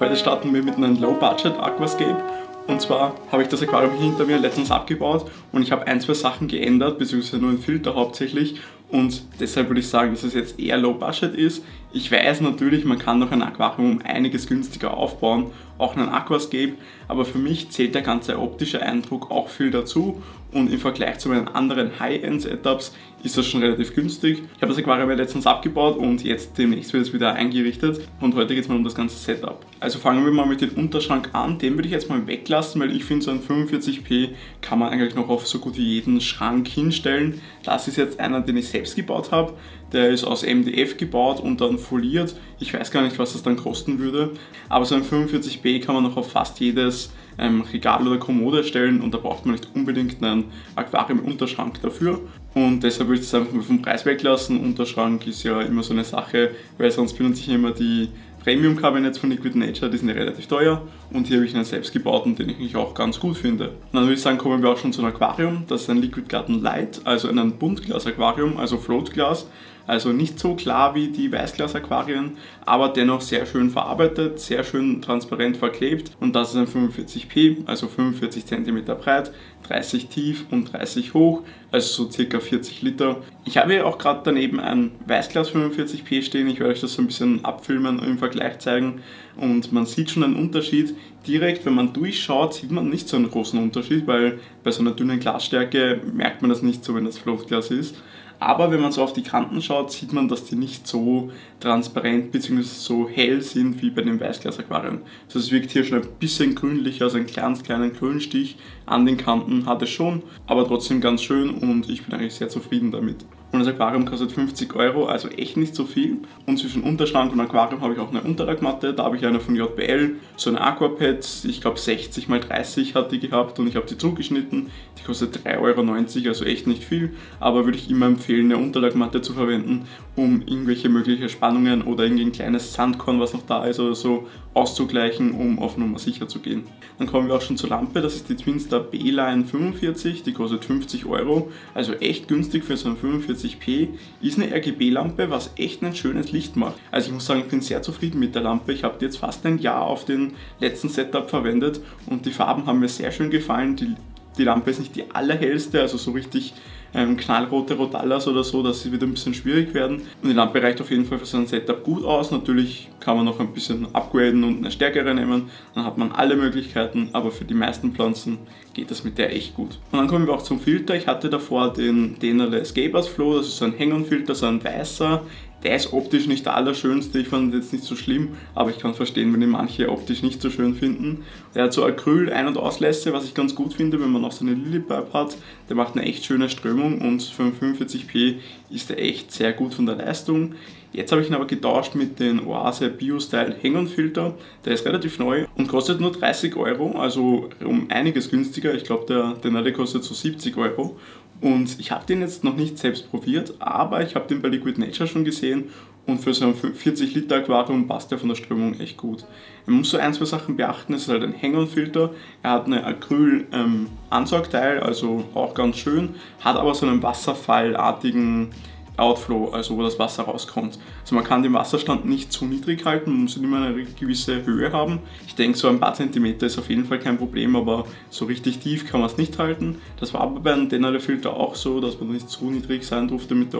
Heute starten wir mit einem Low-Budget Aquascape. Und zwar habe ich das Aquarium hinter mir letztens abgebaut und ich habe ein, zwei Sachen geändert, beziehungsweise nur einen Filter hauptsächlich. Und deshalb würde ich sagen, dass es jetzt eher Low-Budget ist. Ich weiß natürlich, man kann noch ein Aquarium um einiges günstiger aufbauen, auch ein Aquascape, aber für mich zählt der ganze optische Eindruck auch viel dazu und im Vergleich zu meinen anderen High-End-Setups ist das schon relativ günstig. Ich habe das Aquarium ja letztens abgebaut und jetzt demnächst wird es wieder eingerichtet und heute geht es mal um das ganze Setup. Also fangen wir mal mit dem Unterschrank an, den würde ich jetzt mal weglassen, weil ich finde, so ein 45p kann man eigentlich noch auf so gut wie jeden Schrank hinstellen. Das ist jetzt einer, den ich selbst gebaut habe. Der ist aus MDF gebaut und dann foliert. Ich weiß gar nicht, was das dann kosten würde. Aber so ein 45p kann man noch auf fast jedes Regal oder Kommode stellen und da braucht man nicht unbedingt einen Aquarium-Unterschrank dafür. Und deshalb würde ich das einfach mal vom Preis weglassen. Unterschrank ist ja immer so eine Sache, weil sonst benutze ich immer die Premium-Kabinetts von Liquid Nature, die sind ja relativ teuer und hier habe ich einen selbst gebauten, den ich auch ganz gut finde. Und dann würde ich sagen, kommen wir auch schon zu einem Aquarium. Das ist ein Liquid Garden Light, also ein Buntglas-Aquarium, also Floatglas. Also nicht so klar wie die Weißglas-Aquarien, aber dennoch sehr schön verarbeitet, sehr schön transparent verklebt. Und das ist ein 45p, also 45 cm breit, 30 tief und 30 hoch, also so circa 40 Liter. Ich habe hier auch gerade daneben ein Weißglas 45p stehen, ich werde euch das so ein bisschen abfilmen und im Vergleich zeigen. Und man sieht schon einen Unterschied. Direkt, wenn man durchschaut, sieht man nicht so einen großen Unterschied, weil bei so einer dünnen Glasstärke merkt man das nicht so, wenn das Floatglas ist. Aber wenn man so auf die Kanten schaut, sieht man, dass die nicht so transparent bzw. so hell sind wie bei den Weißglas-Aquarien. Also es wirkt hier schon ein bisschen grünlicher, also einen kleinen Grünstich an den Kanten hat es schon, aber trotzdem ganz schön und ich bin eigentlich sehr zufrieden damit. Und das Aquarium kostet 50 €, also echt nicht so viel. Und zwischen Unterschrank und Aquarium habe ich auch eine Unterlagmatte. Da habe ich eine von JBL, so eine Aquapad, ich glaube 60 x 30 hat die gehabt und ich habe die zugeschnitten. Die kostet 3,90 €, also echt nicht viel. Aber würde ich immer empfehlen, eine Unterlagmatte zu verwenden, um irgendwelche mögliche Spannungen oder irgendein kleines Sandkorn, was noch da ist oder so, auszugleichen, um auf Nummer sicher zu gehen. Dann kommen wir auch schon zur Lampe, das ist die Twinstar B-Line 45, die kostet 50 €, also echt günstig für so ein 45p, ist eine RGB-Lampe, was echt ein schönes Licht macht. Also ich muss sagen, ich bin sehr zufrieden mit der Lampe, ich habe die jetzt fast ein Jahr auf den letzten Setup verwendet und die Farben haben mir sehr schön gefallen. Die Lampe ist nicht die allerhellste, also so richtig knallrote Rotallas oder so, das wird ein bisschen schwierig werden. Und die Lampe reicht auf jeden Fall für so ein Setup gut aus. Natürlich kann man noch ein bisschen upgraden und eine stärkere nehmen, dann hat man alle Möglichkeiten, aber für die meisten Pflanzen geht das mit der echt gut. Und dann kommen wir auch zum Filter. Ich hatte davor den Dennerle Escapers Flow, das ist so ein Hang-on-Filter, so ein weißer. Der ist optisch nicht der allerschönste, ich fand ihn jetzt nicht so schlimm, aber ich kann verstehen, wenn ihn manche optisch nicht so schön finden. Der hat so Acryl-Ein- und Auslässe, was ich ganz gut finde, wenn man auch so eine Lillipipe hat. Der macht eine echt schöne Strömung und für einen 45p ist der echt sehr gut von der Leistung. Jetzt habe ich ihn aber getauscht mit dem Oase Bio-Style Hang-on-Filter. Der ist relativ neu und kostet nur 30 €, also um einiges günstiger. Ich glaube, der Dennerle kostet so 70 €. Und ich habe den jetzt noch nicht selbst probiert, aber ich habe den bei Liquid Nature schon gesehen und für so ein 40 Liter Aquarium passt der von der Strömung echt gut. Man muss so ein, zwei Sachen beachten, es ist halt ein Hang-on-Filter, er hat eine Acryl-Ansaugteil, also auch ganz schön, hat aber so einen wasserfallartigen Outflow, also wo das Wasser rauskommt. Also man kann den Wasserstand nicht zu niedrig halten, man muss immer eine gewisse Höhe haben. Ich denke, so ein paar Zentimeter ist auf jeden Fall kein Problem, aber so richtig tief kann man es nicht halten. Das war aber beim Dennerle Filter auch so, dass man nicht zu niedrig sein durfte mit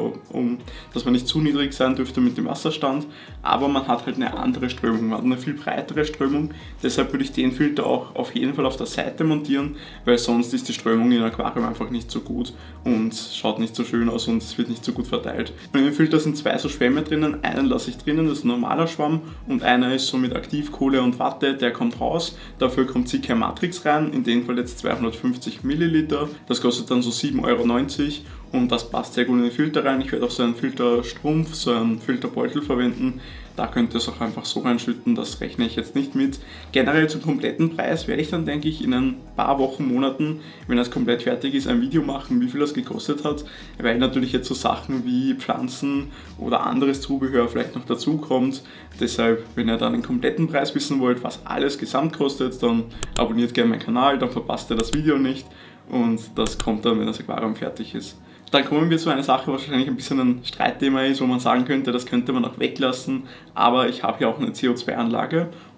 dem Wasserstand, aber man hat halt eine andere Strömung, man hat eine viel breitere Strömung. Deshalb würde ich den Filter auch auf jeden Fall auf der Seite montieren, weil sonst ist die Strömung im Aquarium einfach nicht so gut und schaut nicht so schön aus und es wird nicht so gut verteilt. Und in dem Filter sind zwei so Schwämme drinnen, einen lasse ich drinnen, das ist ein normaler Schwamm und einer ist so mit Aktivkohle und Watte, der kommt raus, dafür kommt Sicca Matrix rein, in dem Fall jetzt 250 Milliliter, das kostet dann so 7,90 € und das passt sehr gut in den Filter rein. Ich werde auch so einen Filterstrumpf, so einen Filterbeutel verwenden. Da könnt ihr es auch einfach so reinschütten, das rechne ich jetzt nicht mit. Generell zum kompletten Preis werde ich dann, denke ich, in ein paar Wochen, Monaten, wenn das komplett fertig ist, ein Video machen, wie viel das gekostet hat, weil natürlich jetzt so Sachen wie Pflanzen oder anderes Zubehör vielleicht noch dazu kommt. Deshalb, wenn ihr dann den kompletten Preis wissen wollt, was alles gesamt kostet, dann abonniert gerne meinen Kanal, dann verpasst ihr das Video nicht und das kommt dann, wenn das Aquarium fertig ist. Dann kommen wir zu einer Sache, was wahrscheinlich ein bisschen ein Streitthema ist, wo man sagen könnte, das könnte man auch weglassen, aber ich habe hier auch eine CO2-Anlage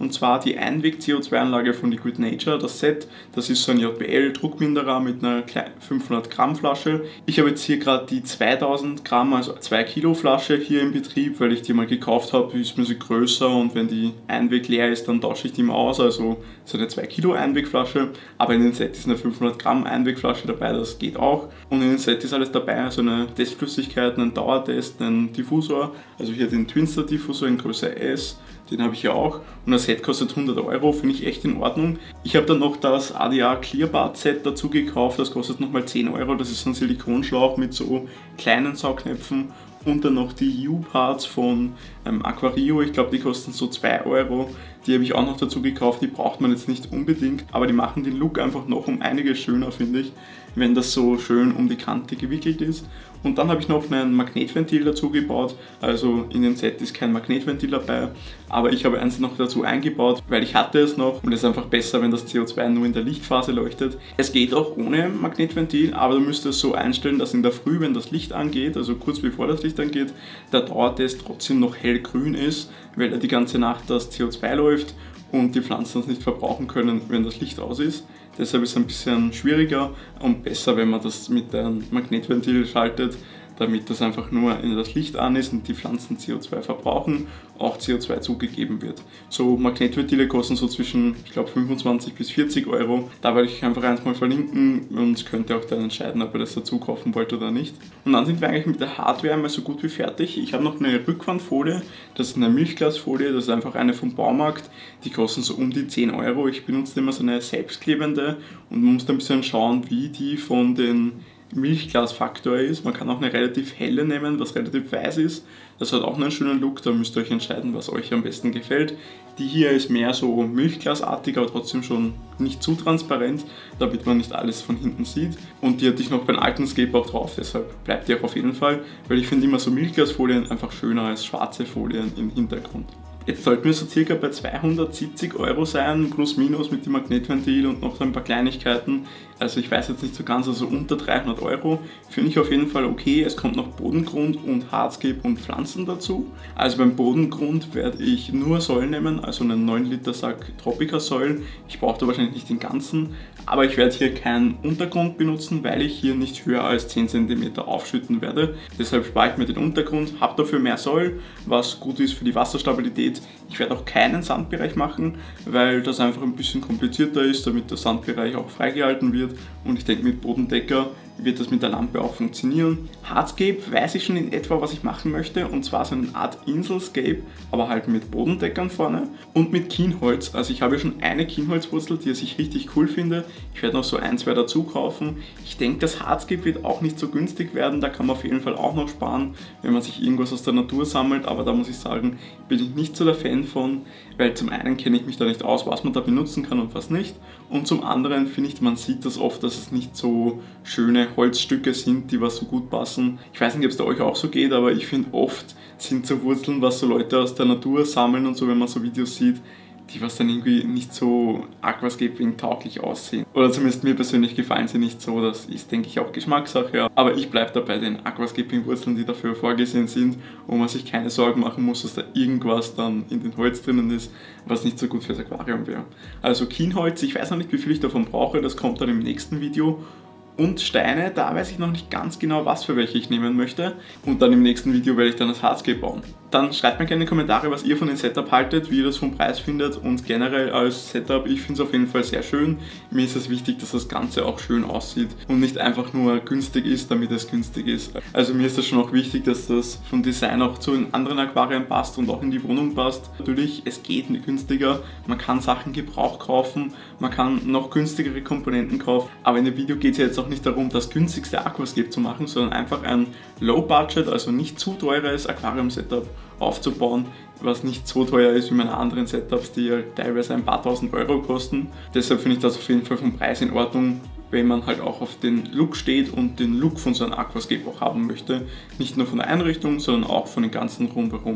und zwar die Einweg-CO2-Anlage von Liquid Nature, das Set. Das ist so ein JBL-Druckminderer mit einer 500 Gramm Flasche. Ich habe jetzt hier gerade die 2000 Gramm, also 2 Kilo Flasche hier im Betrieb, weil ich die mal gekauft habe, ist mir sie größer und wenn die Einweg leer ist, dann tausche ich die mal aus, also so eine 2 Kilo Einwegflasche. Aber in dem Set ist eine 500 Gramm Einwegflasche dabei, das geht auch. Und in dem Set ist alles dabei, also eine Testflüssigkeit, einen Dauertest, einen Diffusor, also hier den Twinstar Diffusor in Größe S, den habe ich hier auch. Und das Set kostet 100 Euro, finde ich echt in Ordnung. Ich habe dann noch das ADA Clearbad Set dazu gekauft, das kostet nochmal 10 Euro. Das ist so ein Silikonschlauch mit so kleinen Saugnäpfen. Und dann noch die U-Parts von Aquario, ich glaube die kosten so 2 Euro. Die habe ich auch noch dazu gekauft, die braucht man jetzt nicht unbedingt, aber die machen den Look einfach noch um einiges schöner, finde ich, wenn das so schön um die Kante gewickelt ist. Und dann habe ich noch ein Magnetventil dazu gebaut, also in dem Set ist kein Magnetventil dabei, aber ich habe eins noch dazu eingebaut, weil ich hatte es noch und es ist einfach besser, wenn das CO2 nur in der Lichtphase leuchtet. Es geht auch ohne Magnetventil, aber du müsst es so einstellen, dass in der Früh, wenn das Licht angeht, also kurz bevor das Licht angeht, der Dauertest trotzdem noch hellgrün ist, weil er die ganze Nacht das CO2 läuft und die Pflanzen es nicht verbrauchen können, wenn das Licht aus ist. Deshalb ist es ein bisschen schwieriger und besser, wenn man das mit einem Magnetventil schaltet, damit das einfach nur in das Licht an ist und die Pflanzen CO2 verbrauchen, auch CO2 zugegeben wird. So Magnetventile kosten so zwischen, ich glaube, 25 bis 40 Euro. Da werde ich einfach eins mal verlinken und könnt ihr auch dann entscheiden, ob ihr das dazu kaufen wollt oder nicht. Und dann sind wir eigentlich mit der Hardware mal so gut wie fertig. Ich habe noch eine Rückwandfolie, das ist eine Milchglasfolie, das ist einfach eine vom Baumarkt. Die kosten so um die 10 Euro. Ich benutze immer so eine selbstklebende und man muss da ein bisschen schauen, wie die von den Milchglasfaktor ist. Man kann auch eine relativ helle nehmen, was relativ weiß ist. Das hat auch einen schönen Look, da müsst ihr euch entscheiden, was euch am besten gefällt. Die hier ist mehr so milchglasartig, aber trotzdem schon nicht zu transparent, damit man nicht alles von hinten sieht. Und die hatte ich noch beim alten Scape auch drauf, deshalb bleibt die auch auf jeden Fall, weil ich finde immer so Milchglasfolien einfach schöner als schwarze Folien im Hintergrund. Jetzt sollten wir so circa bei 270 Euro sein, plus minus mit dem Magnetventil und noch so ein paar Kleinigkeiten. Also ich weiß jetzt nicht so ganz, also unter 300 Euro finde ich auf jeden Fall okay. Es kommt noch Bodengrund und Hardscape und Pflanzen dazu. Also beim Bodengrund werde ich nur Säulen nehmen, also einen 9 Liter Sack Tropica Säulen. Ich brauche da wahrscheinlich nicht den ganzen, aber ich werde hier keinen Untergrund benutzen, weil ich hier nicht höher als 10 cm aufschütten werde. Deshalb spare ich mir den Untergrund, habe dafür mehr Säulen, was gut ist für die Wasserstabilität. Ich werde auch keinen Sandbereich machen, weil das einfach ein bisschen komplizierter ist, damit der Sandbereich auch freigehalten wird. Und ich denke, mit Bodendecker wird das mit der Lampe auch funktionieren. Hardscape weiß ich schon in etwa, was ich machen möchte, und zwar so eine Art Inselscape, aber halt mit Bodendeckern vorne und mit Kienholz. Also ich habe ja schon eine Kienholzwurzel, die ich richtig cool finde. Ich werde noch so ein, zwei dazu kaufen. Ich denke, das Hardscape wird auch nicht so günstig werden, da kann man auf jeden Fall auch noch sparen, wenn man sich irgendwas aus der Natur sammelt, aber da muss ich sagen, bin ich nicht so der Fan von, weil zum einen kenne ich mich da nicht aus, was man da benutzen kann und was nicht, und zum anderen finde ich, man sieht das oft, dass es nicht so schöne Holzstücke sind, die was so gut passen. Ich weiß nicht, ob es da euch auch so geht, aber ich finde oft sind so Wurzeln, was so Leute aus der Natur sammeln und so, wenn man so Videos sieht, die was dann irgendwie nicht so Aquascaping tauglich aussehen. Oder zumindest mir persönlich gefallen sie nicht so, das ist, denke ich, auch Geschmackssache. Ja. Aber ich bleibe dabei den Aquascaping Wurzeln, die dafür vorgesehen sind, wo man sich keine Sorgen machen muss, dass da irgendwas dann in den Holz drinnen ist, was nicht so gut fürs Aquarium wäre. Also Kienholz, ich weiß noch nicht, wie viel ich davon brauche, das kommt dann im nächsten Video. Und Steine, da weiß ich noch nicht ganz genau, was für welche ich nehmen möchte. Und dann im nächsten Video werde ich dann das Hardscape bauen. Dann schreibt mir gerne in die Kommentare, was ihr von dem Setup haltet, wie ihr das vom Preis findet. Und generell als Setup, ich finde es auf jeden Fall sehr schön. Mir ist es wichtig, dass das Ganze auch schön aussieht und nicht einfach nur günstig ist, damit es günstig ist. Also mir ist das schon auch wichtig, dass das vom Design auch zu den anderen Aquarien passt und auch in die Wohnung passt. Natürlich, es geht nicht günstiger, man kann Sachen Gebrauch kaufen, man kann noch günstigere Komponenten kaufen. Aber in dem Video geht es ja jetzt auch nicht darum, das günstigste Aquascape zu machen, sondern einfach ein Low-Budget, also nicht zu teures Aquarium-Setup aufzubauen, was nicht so teuer ist wie meine anderen Setups, die ja teilweise ein paar tausend Euro kosten. Deshalb finde ich das auf jeden Fall vom Preis in Ordnung, wenn man halt auch auf den Look steht und den Look von so einem Aquascape auch haben möchte. Nicht nur von der Einrichtung, sondern auch von den ganzen Rundherum.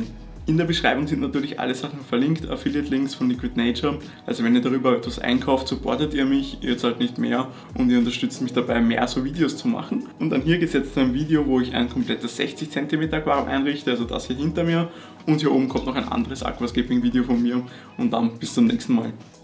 In der Beschreibung sind natürlich alle Sachen verlinkt, Affiliate-Links von Liquid Nature. Also wenn ihr darüber etwas einkauft, supportet ihr mich, ihr zahlt nicht mehr und ihr unterstützt mich dabei, mehr so Videos zu machen. Und dann hier geht es jetzt zu einem Video, wo ich ein komplettes 60 cm Aquarium einrichte, also das hier hinter mir. Und hier oben kommt noch ein anderes Aquascaping-Video von mir. Und dann bis zum nächsten Mal.